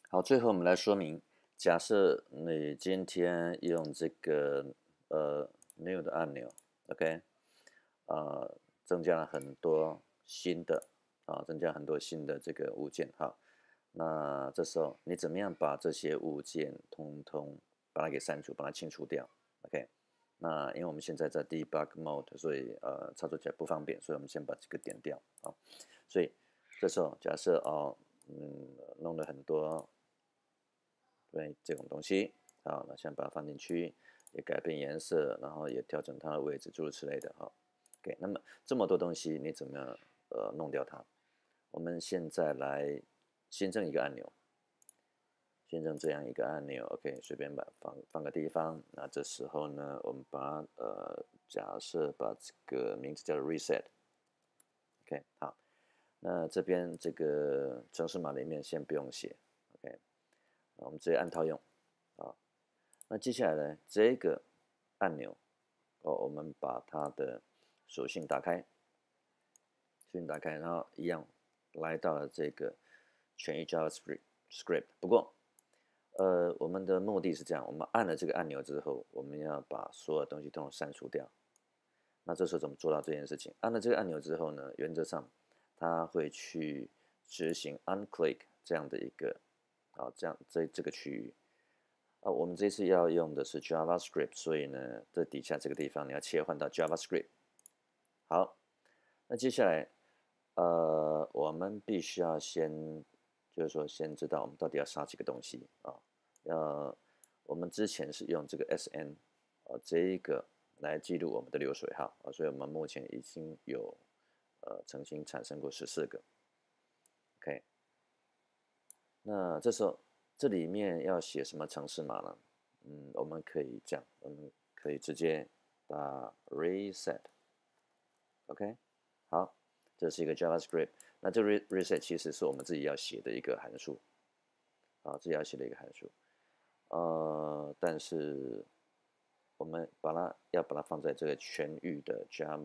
好，最后我们来说明，假设你今天用这个new 的按钮，OK，增加了很多新的增加很多新的这个物件，好，那这时候你怎么样把这些物件通通把它给删除，把它清除掉，OK？那因为我们现在在 debug mode，所以操作起来不方便，所以我们先把这个点掉啊。所以这时候假设弄了很多对这种东西，好，那先把它放进去，也改变颜色，然后也调整它的位置，诸如此类的哈。OK，那么这么多东西你怎么样弄掉它？我们现在来新增一个按钮，新增这样一个按钮，OK，随便把放个地方。那这时候呢，我们把假设把这个名字叫做 reset，OK，好，那这边这个程式码里面先不用写，OK，我们直接按套用啊。那接下来呢，这个按钮我们把它的属性打开，然后一样来到了这个全域 JavaScript。不过，我们的目的是这样，我们按了这个按钮之后，我们要把所有东西都删除掉。那这时候怎么做到这件事情？按了这个按钮之后呢，原则上它会去执行 unclick 这样的一个这样这个区域。我们这次要用的是 JavaScript，所以呢，这底下这个地方你要切换到 JavaScript。好，那接下来，我们必须要先，就是说先知道我们到底要杀几个东西啊。我们之前是用这个 SN，这一个来记录我们的流水号啊，所以我们目前已经有曾经产生过14个。OK，那这时候这里面要写什么程式码呢？我们可以这样，我们可以直接打 reset，OK，好，这是一个 JavaScript。那这 reset 其实是我们自己要写的一个函数，自己要写的一个函数。但是我们要把它放在这个全域的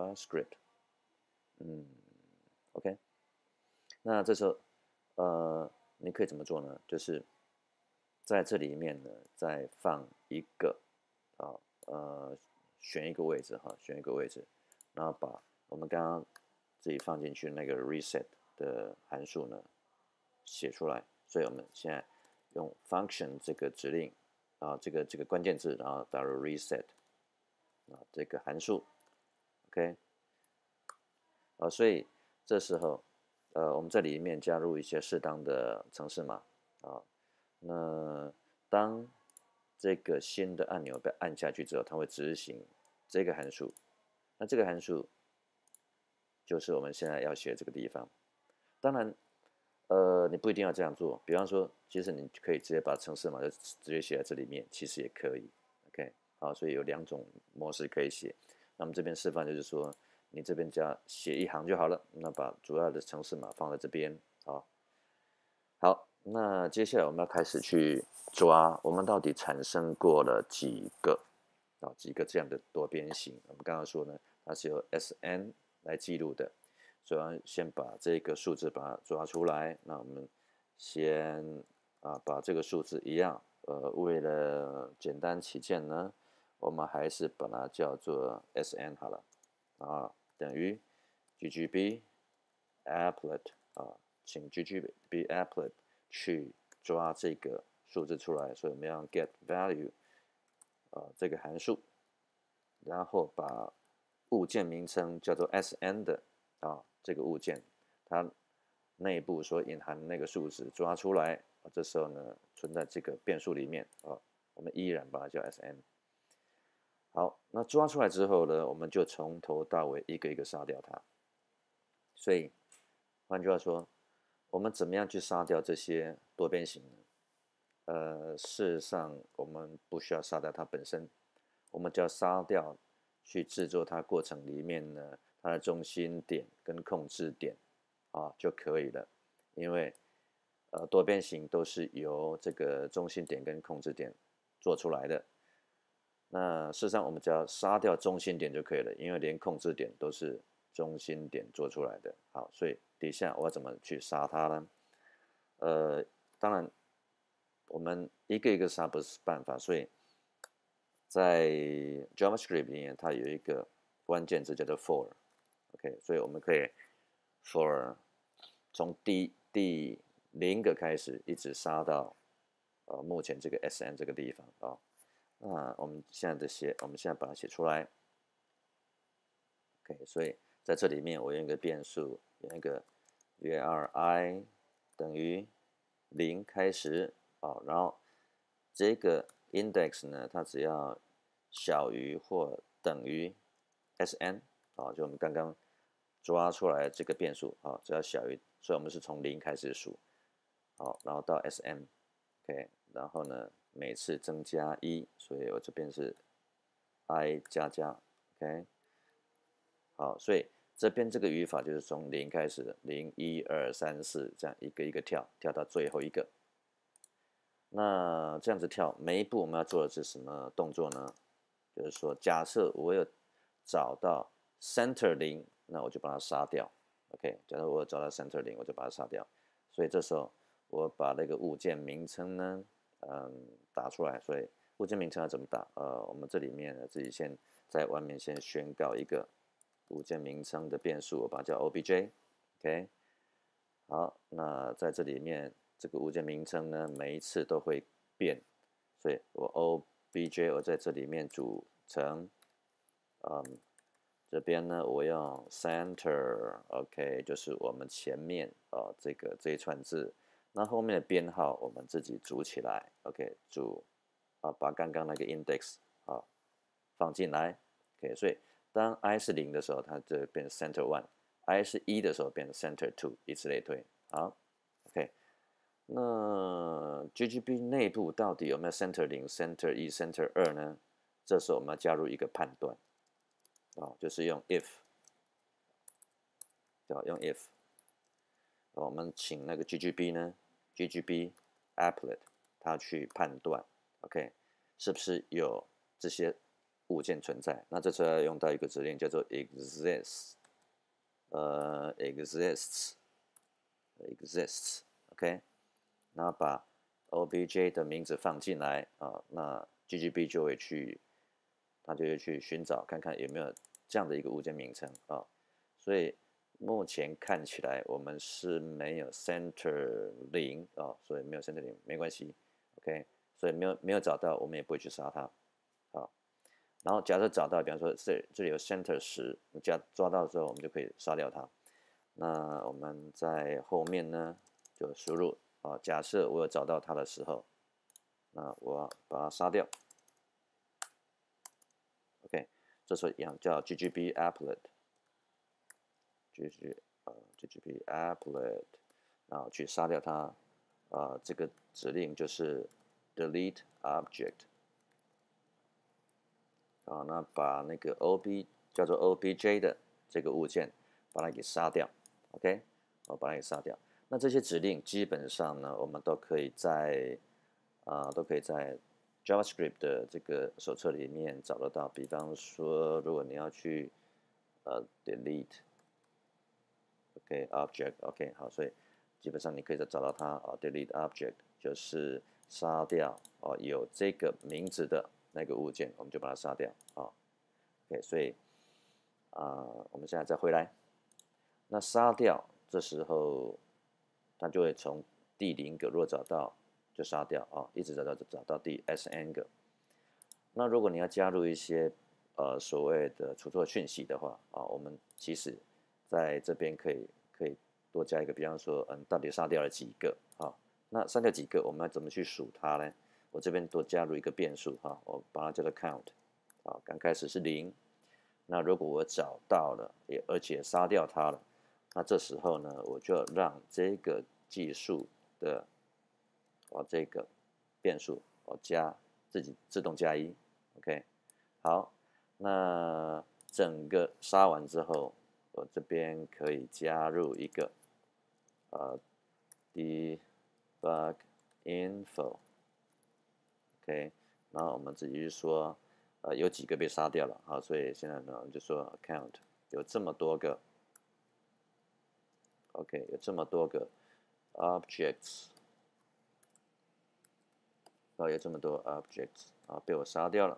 JavaScript，OK。那这时候，你可以怎么做呢？就是在这里面呢，再放一个，啊，选一个位置哈，选一个位置，然后把我们刚刚自己放进去那个 reset 的函数呢写出来。所以我们现在用 function 这个指令这个关键字，然后打入 reset 这个函数，OK，所以这时候我们在里面加入一些适当的程式码啊。那当这个新的按钮被按下去之后，它会执行这个函数。那这个函数就是我们现在要写这个地方。当然，你不一定要这样做。比方说，其实你可以直接把程式码就直接写在这里面，其实也可以。OK，好，所以有2种模式可以写。那么这边示范就是说，你这边写一行就好了，那把主要的程式码放在这边。好，那接下来我们要开始去抓，我们到底产生过了几个这样的多边形？我们刚刚说呢，它是由 SN 来记录的，所以我们先把这个数字把它抓出来。那我们先把这个数字一样，为了简单起见呢，我们还是把它叫做 SN 好了，等于 ggb applet 请 ggb applet 去抓这个数字出来，所以我们要用 get value 这个函数，然后把物件名称叫做 SN 的这个物件，它内部所隐含的那个数值抓出来，这时候呢存在这个变数里面我们依然把它叫 SN。好，那抓出来之后呢，我们就从头到尾一个一个杀掉它。所以换句话说，我们怎么样去杀掉这些多边形呢？事实上我们不需要杀掉它本身，我们只要杀掉去制作它过程里面呢它的中心点跟控制点就可以了。因为多边形都是由这个中心点跟控制点做出来的。那事实上我们只要杀掉中心点就可以了，因为连控制点都是中心点做出来的。好，所以底下我要怎么去杀它呢？当然我们一个一个杀不是办法，所以在 JavaScript 里面它有一个关键字叫做 for，OK，所以我们可以 for 从第0个开始，一直杀到目前这个 SN 这个地方啊。那我们现在把它写出来 ，OK， 所以在这里面我用一个变数，用一个 var_i 等于0开始啊，然后这个 index 呢，它只要小于或等于 SN 啊，就我们刚刚抓出来这个变数啊，只要小于，所以我们是从0开始数，好，然后到 SM，OK，然后呢每次增加1，所以我这边是 i 加加 ，OK， 好，所以这边这个语法就是从0开始的，0、1、2、3、4这样一个一个跳到最后一个。那这样子跳，每一步我们要做的是什么动作呢？就是说，假设我有找到 center 0，那我就把它杀掉。OK， 假设我有找到 center 0，我就把它杀掉。所以这时候我把那个物件名称呢，打出来。所以物件名称要怎么打？我们这里面呢自己先在外面先宣告一个物件名称的变数，我把它叫 obj。OK， 好，那在这里面这个物件名称呢，每一次都会变，所以我 obj 我在这里面组成，这边呢我用 center，OK， 就是我们前面这一串字，那后面的编号我们自己组起来 ，OK， 组把刚刚那个 index 放进来 ，OK， 所以当 i 是0的时候，它就变成 center 1；i 是1的时候变成 center 2，以此类推。好 ，OK， 那 GGB 内部到底有没有 center 0、center 1、center 2呢？这时候我们要加入一个判断，就是用 if， 用 if， 我们请那个 GGB 呢 ，GGB applet 它去判断 ，OK， 是不是有这些物件存在？那这时候要用到一个指令叫做 exists，OK， 然后把 obj 的名字放进来啊，那 GGB 就会去寻找看看有没有这样的一个物件名称啊，所以目前看起来我们是没有 center 0啊，所以没有 center 0没关系 ，OK， 所以没有找到，我们也不会去杀它，好，然后假设找到，比方说这里有 center 10，抓到之后我们就可以杀掉它。那我们在后面呢就输入假设我有找到它的时候，那我把它杀掉。OK， 这时候一样叫 GGB applet，GGB applet， 然后去杀掉它。这个指令就是 delete object。那把那个 叫做 obj 的这个物件把它给杀掉。OK， 我把它给杀掉。那这些指令基本上呢，我们都可以在JavaScript 的这个手册里面找得到。比方说，如果你要去delete object， 好，所以基本上你可以找到它delete object 就是杀掉有这个名字的那个物件，我们就把它杀掉OK， 所以我们现在再回来，那杀掉这时候它就会从第0个，如果找到就杀掉一直找到第 SN 个。那如果你要加入一些所谓的出错讯息的话我们其实在这边可以多加一个，比方说到底杀掉了几个那杀掉几个我们要怎么去数它呢？我这边多加入一个变数我把它叫做 count 刚开始是0，那如果我找到了而且杀掉它了，那这时候呢我就让这个计数的这个变数自己自动加1 OK， 好，那整个杀完之后，我这边可以加入一个debug info OK， 然后我们自己就说有几个被杀掉了所以现在呢我们就说 count 有这么多个 OK， 有这么多个 objects 有这么多 objects 被我杀掉了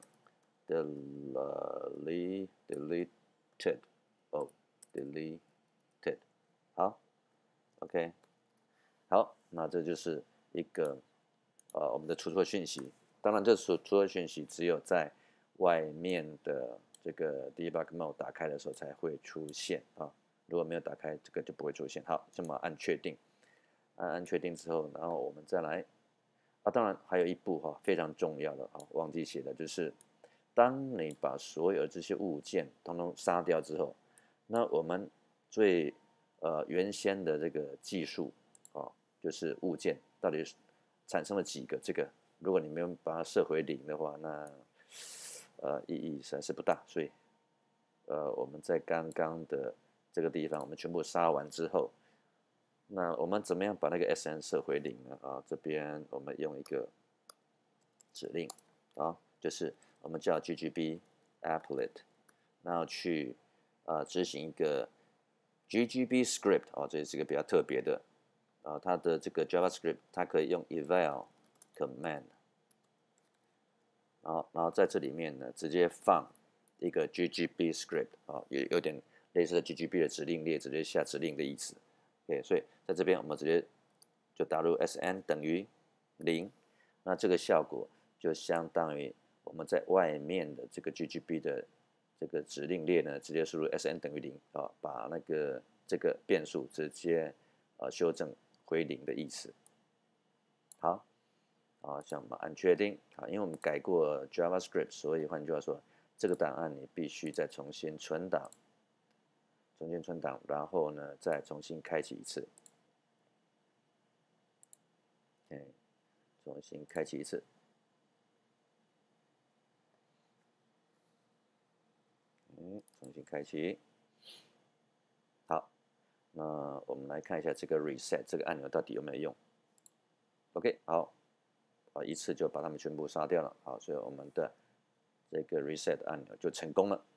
，deleted 哦，deleted 好 ，OK 好，那这就是一个我们的出错讯息。当然，这出错讯息只有在外面的这个 debug mode 打开的时候才会出现如果没有打开，这个就不会出现。好，这么按确定，按确定之后，然后我们再来当然还有一步非常重要的忘记写的就是，当你把所有这些物件统统杀掉之后，那我们最原先的这个技术就是物件到底产生了几个，这个如果你没有把它设回0的话，那意义实在是不大。所以我们在刚刚的这个地方，我们全部杀完之后，那我们怎么样把那个 SN 设回0呢？这边我们用一个指令就是我们叫 ggb applet， 然后去执行一个 ggb script 这是一个比较特别的它的这个 JavaScript 它可以用 eval command， 然后在这里面呢直接放一个 ggb script 也有点类似的 ggb 的指令列，直接下指令的意思。OK， 所以在这边我们直接就打入 SN 等于0，那这个效果就相当于我们在外面的这个 ggb 的这个指令列呢，直接输入 SN 等于0把那个这个变数直接修正回0的意思。好，像我们按确定因为我们改过 JavaScript， 所以换句话说，这个档案你必须再重新存档，然后呢再重新开启一次。重新开启一次。重新开启。好，那我们来看一下这个 reset 这个按钮到底有没有用。OK， 好，一次就把它们全部杀掉了。好，所以我们的这个 reset 按钮就成功了。